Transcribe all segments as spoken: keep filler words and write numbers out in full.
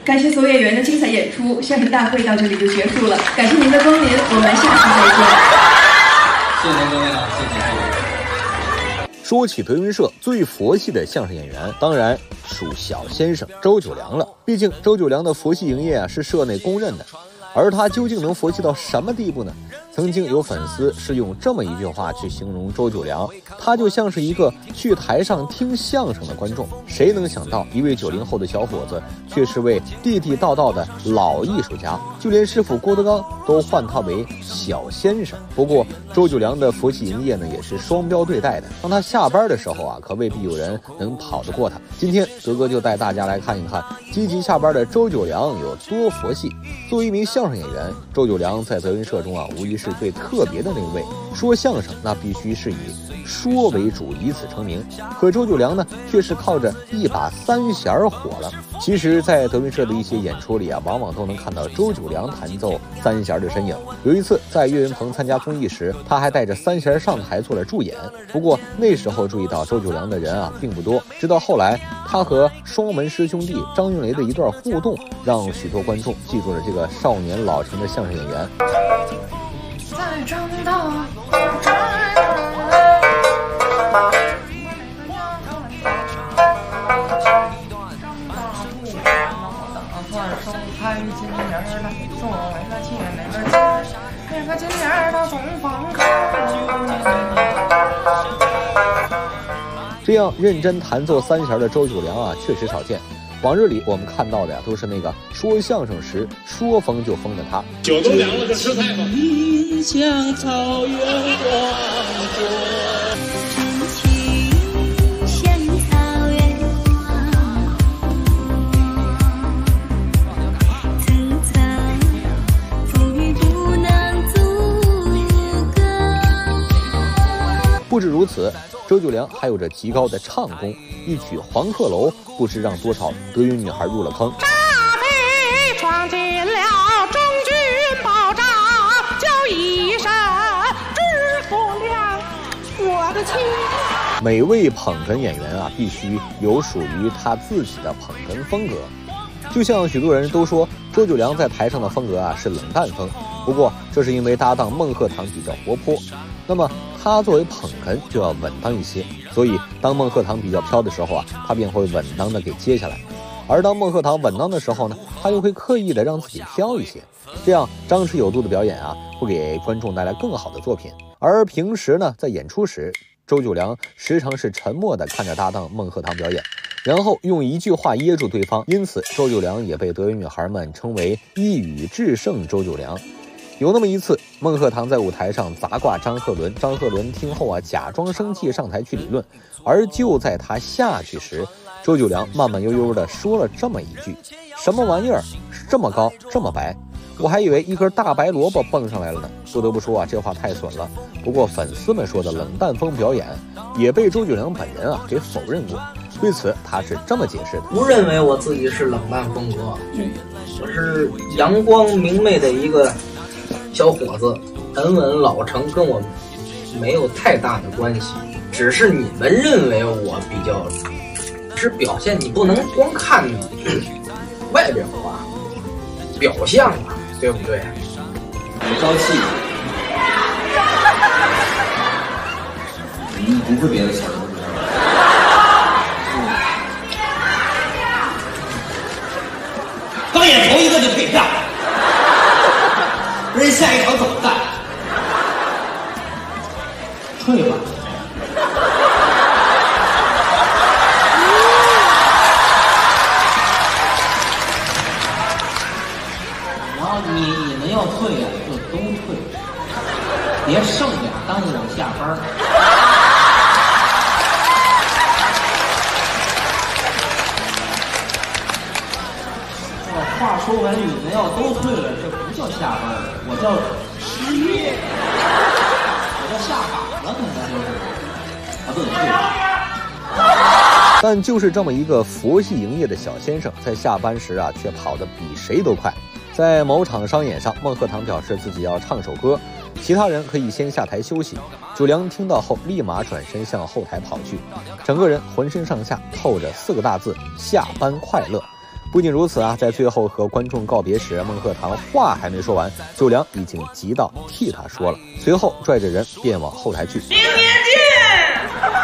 感谢所有演员的精彩演出，相声大会到这里就结束了。感谢您的光临，我们下次再见。 谢谢各位啊，谢谢各位。 说起德云社最佛系的相声演员，当然属小先生周九良了。毕竟周九良的佛系营业啊是社内公认的，而他究竟能佛系到什么地步呢？曾经有粉丝是用这么一句话去形容周九良，他就像是一个去台上听相声的观众。谁能想到一位九零后的小伙子却是位地地道道的老艺术家，就连师傅郭德纲都唤他为小先生。不过周九良的佛系营业呢也是双标对待的，当他下班的时候啊，可未必有人能跑得过他。今天德哥就带大家来看一看积极下班的周九良有多佛系。作为一名相声演员，周九良在德云社中啊无疑是最特别的那位。说相声那必须是以说为主，以此成名。可周九良呢却是靠着一把三弦火了。其实在德云社的一些演出里啊，往往都能看到周九良弹奏三弦的身影。有一次在岳云鹏参加综艺时，他还带着三弦上台做了助演。不过那时候注意到周九良的人啊并不多，直到后来他和双门师兄弟张云雷的一段互动，让许多观众记住了这个少年老成的相声演员。 再长大手拍金莲儿的，作为个姐妹们儿，这个金莲儿的总放开。 这样认真弹奏三弦的周九良啊，确实少见。往日里我们看到的呀，都是那个说相声时说疯就疯的他。 酒都凉了，就吃菜吧。 像草原广阔。 不止如此，周九良还有着极高的唱功，一曲《黄鹤楼》不知让多少德云女孩入了坑。 诈匪闯进了中军宝帐，叫一声知府娘，我的亲。 每位捧哏演员啊，必须有属于他自己的捧哏风格。就像许多人都说周九良在台上的风格啊是冷淡风，不过这是因为搭档孟鹤堂比较活泼，那么他作为捧哏就要稳当一些，所以当孟鹤堂比较飘的时候啊，他便会稳当的给接下来。而当孟鹤堂稳当的时候呢，他又会刻意的让自己飘一些，这样张弛有度的表演啊，会给观众带来更好的作品。而平时呢，在演出时，周九良时常是沉默的看着搭档孟鹤堂表演，然后用一句话噎住对方，因此周九良也被德云女孩们称为一语制胜周九良。有那么一次，孟鹤堂在舞台上砸挂张鹤伦，张鹤伦听后啊，假装生气上台去理论，而就在他下去时，周九良慢慢悠悠地说了这么一句：什么玩意儿，这么高这么白，我还以为一根大白萝卜蹦上来了呢。不得不说啊，这话太损了。不过粉丝们说的冷淡风表演也被周九良本人啊给否认过。对此他是这么解释的： 不认为我自己是冷淡风格，我是阳光明媚的一个小伙子，沉稳老成跟我没有太大的关系，只是你们认为我比较是表现，你不能光看外表啊，表象啊，对不对？ 你招气，你不会别的词儿。 刚演头一个就退票，人下一场怎么办？退吧。然后你你们要退呀、啊，就都退，别剩俩耽误我下班。话说完，你们要都退了，这不叫下班，我叫失业，我叫下岗了，可能就是啊，不能退。 但就是这么一个佛系营业的小先生，在下班时啊，却跑得比谁都快。在某场商演上，孟鹤堂表示自己要唱首歌，其他人可以先下台休息。九良听到后，立马转身向后台跑去，整个人浑身上下透着四个大字：下班快乐。 不仅如此啊，在最后和观众告别时，孟鹤堂话还没说完，九良已经急到替他说了，随后拽着人便往后台去。 明年见。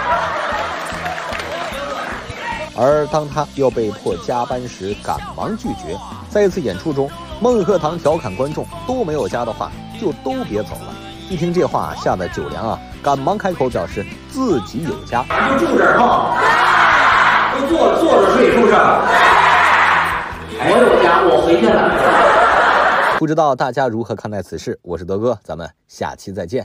而当他又被迫加班时，赶忙拒绝。在一次演出中，孟鹤堂调侃观众都没有家的话，就都别走了。一听这话，吓得九良啊，赶忙开口表示自己有家， 就住这儿哈，都坐坐着睡，是不是？我有家，我回去了。 不知道大家如何看待此事？我是德哥，咱们下期再见。